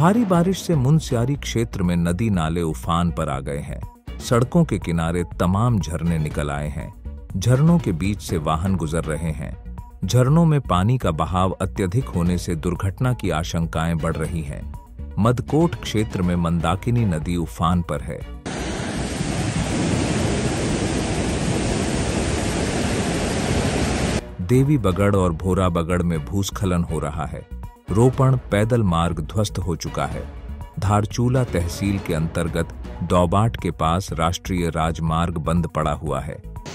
भारी बारिश से मुनस्यारी क्षेत्र में नदी नाले उफान पर आ गए हैं। सड़कों के किनारे तमाम झरने निकल आए हैं। झरनों के बीच से वाहन गुजर रहे हैं। झरनों में पानी का बहाव अत्यधिक होने से दुर्घटना की आशंकाएं बढ़ रही हैं। मदकोट क्षेत्र में मंदाकिनी नदी उफान पर है। देवी बगड़ और भोरा बगड़ में भूस्खलन हो रहा है। रोपण पैदल मार्ग ध्वस्त हो चुका है। धारचूला तहसील के अंतर्गत दौबाट के पास राष्ट्रीय राजमार्ग बंद पड़ा हुआ है।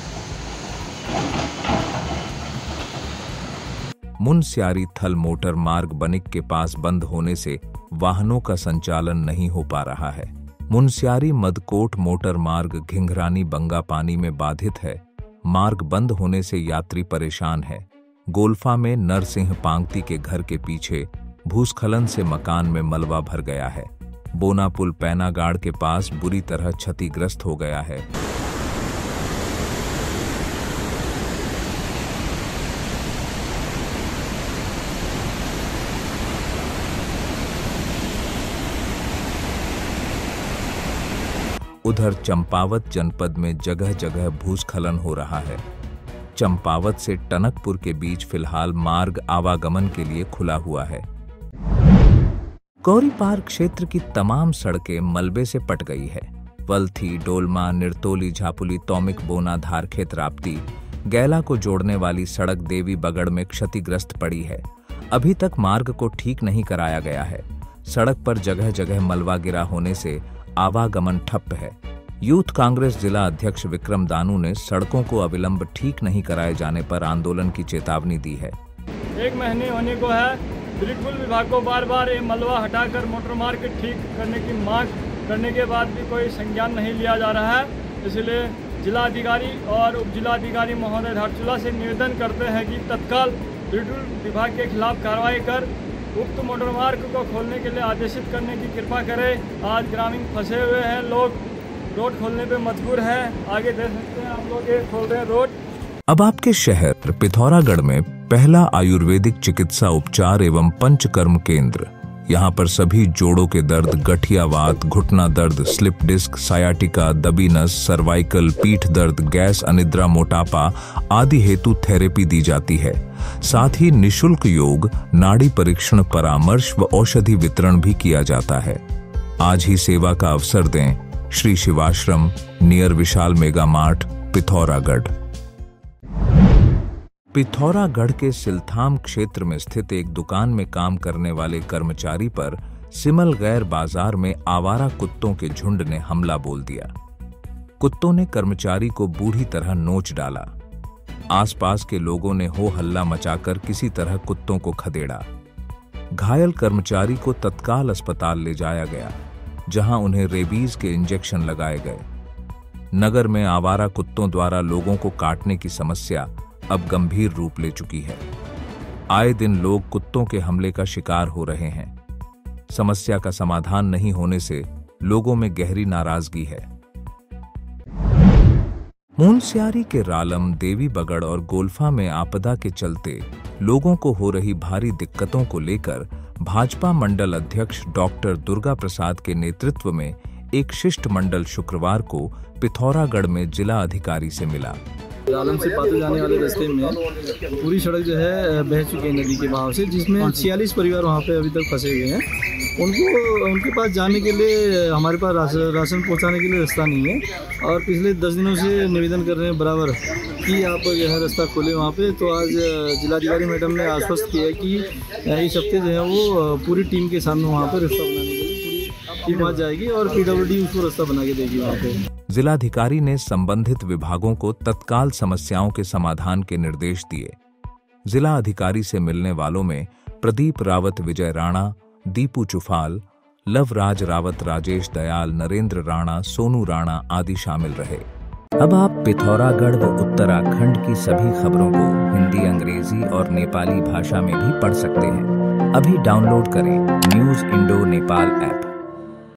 मुनस्यारी थल मोटर मार्ग बनिक के पास बंद होने से वाहनों का संचालन नहीं हो पा रहा है। मुनस्यारी मदकोट मोटर मार्ग घिंघरानी बंगा पानी में बाधित है। मार्ग बंद होने से यात्री परेशान है। गोल्फा में नरसिंह पांगती के घर के पीछे भूस्खलन से मकान में मलबा भर गया है। बोना पुल पैनागाड़ के पास बुरी तरह क्षतिग्रस्त हो गया है। उधर चंपावत जनपद में जगह जगह भूस्खलन हो रहा है। चंपावत से टनकपुर के बीच फिलहाल मार्ग आवागमन के लिए खुला हुआ है। गौरीपार क्षेत्र की तमाम सड़कें मलबे से पट गई है। वल्थी, डोलमा, निरतोली, झापुली, तौमिक, बोना, धारखेत, राप्ती, गैला को जोड़ने वाली सड़क देवी बगड़ में क्षतिग्रस्त पड़ी है। अभी तक मार्ग को ठीक नहीं कराया गया है। सड़क पर जगह जगह मलबा गिरा होने से आवागमन ठप है। यूथ कांग्रेस जिला अध्यक्ष विक्रम दानू ने सड़कों को अविलंब ठीक नहीं कराए जाने पर आंदोलन की चेतावनी दी है। 1 महीने होने को है, बिल्कुल विभाग को बार बार ये मलबा हटाकर मोटर मार्ग ठीक करने की मांग करने के बाद भी कोई संज्ञान नहीं लिया जा रहा है। इसलिए जिलाधिकारी और उप जिलाधिकारी महोदय धारचूला से निवेदन करते हैं कि तत्काल बिल्कुल विभाग के खिलाफ कार्रवाई कर उक्त मोटर मार्ग को खोलने के लिए आदेशित करने की कृपा करें। आज ग्रामीण फंसे हुए हैं, लोग रोड खोलने पे मजबूर हैं। आगे देख सकते हैं आप लोग, ये खोल रहे हैं रोड। अब आपके शहर पिथौरागढ़ में पहला आयुर्वेदिक चिकित्सा उपचार एवं पंचकर्म केंद्र। यहाँ पर सभी जोड़ों के दर्द, गठियावात, घुटना दर्द, स्लिप डिस्क, सायाटिका, दबी नस, सर्वाइकल, पीठ दर्द, गैस, अनिद्रा, मोटापा आदि हेतु थेरेपी दी जाती है। साथ ही निशुल्क योग, नाड़ी परीक्षण, परामर्श व औषधि वितरण भी किया जाता है। आज ही सेवा का अवसर दें। Shri Shivashram, near Vishal mega mart, Pithoragarh. Pithoragarh के सिलथाम क्षेत्र में स्थित एक दुकान में काम करने वाले कर्मचारी पर सिमल गैर बाजार में आवारा कुत्तों के झुंड ने हमला बोल दिया। कुत्तों ने कर्मचारी को बूढ़ी तरह नोच डाला। आसपास के लोगों ने हो हल्ला मचाकर किसी तरह कुत्तों को खदेड़ा। घायल कर्मचारी को तत्काल अस्पताल ले जाया गया, जहां उन्हें रेबीज के इंजेक्शन लगाए गए। नगर में आवारा कुत्तों द्वारा लोगों को काटने की समस्या अब गंभीर रूप ले चुकी है। आए दिन लोग कुत्तों के हमले का शिकार हो रहे हैं। समस्या का समाधान नहीं होने से लोगों में गहरी नाराजगी है। मुनस्यारी के रालम, देवी बगड़ और गोल्फा में आपदा के चलते लोगों को हो रही भारी दिक्कतों को लेकर भाजपा मंडल अध्यक्ष डॉक्टर दुर्गा प्रसाद के नेतृत्व में एक शिष्टमंडल शुक्रवार को पिथौरागढ़ में जिला अधिकारी से मिला। रालम से पाते जाने वाले रास्ते में पूरी सड़क जो है बह चुकी है नदी के बहाव से, जिसमें 46 परिवार वहाँ पे अभी तक फंसे हुए हैं। उनके पास जाने के लिए हमारे पास राशन पहुँचाने के लिए रास्ता नहीं है और पिछले 10 दिनों से निवेदन कर रहे हैं बराबर कि आप जो है रास्ता खोले वहाँ पे। तो आज जिलाधिकारी मैडम ने आश्वस्त किया कि इस हफ्ते जो है वो पूरी टीम के सामने वहाँ पर रास्ता बनाने के लिए पूरी टीम वहाँ जाएगी और PWD उसको रास्ता बना के देगी वहाँ पे। जिलाधिकारी ने संबंधित विभागों को तत्काल समस्याओं के समाधान के निर्देश दिए। जिला अधिकारी से मिलने वालों में प्रदीप रावत, विजय राणा, दीपू चुफाल, लवराज रावत, राजेश दयाल, नरेंद्र राणा, सोनू राणा आदि शामिल रहे। अब आप पिथौरागढ़ व उत्तराखंड की सभी खबरों को हिंदी, अंग्रेजी और नेपाली भाषा में भी पढ़ सकते हैं। अभी डाउनलोड करें न्यूज़ इंडो नेपाल ऐप।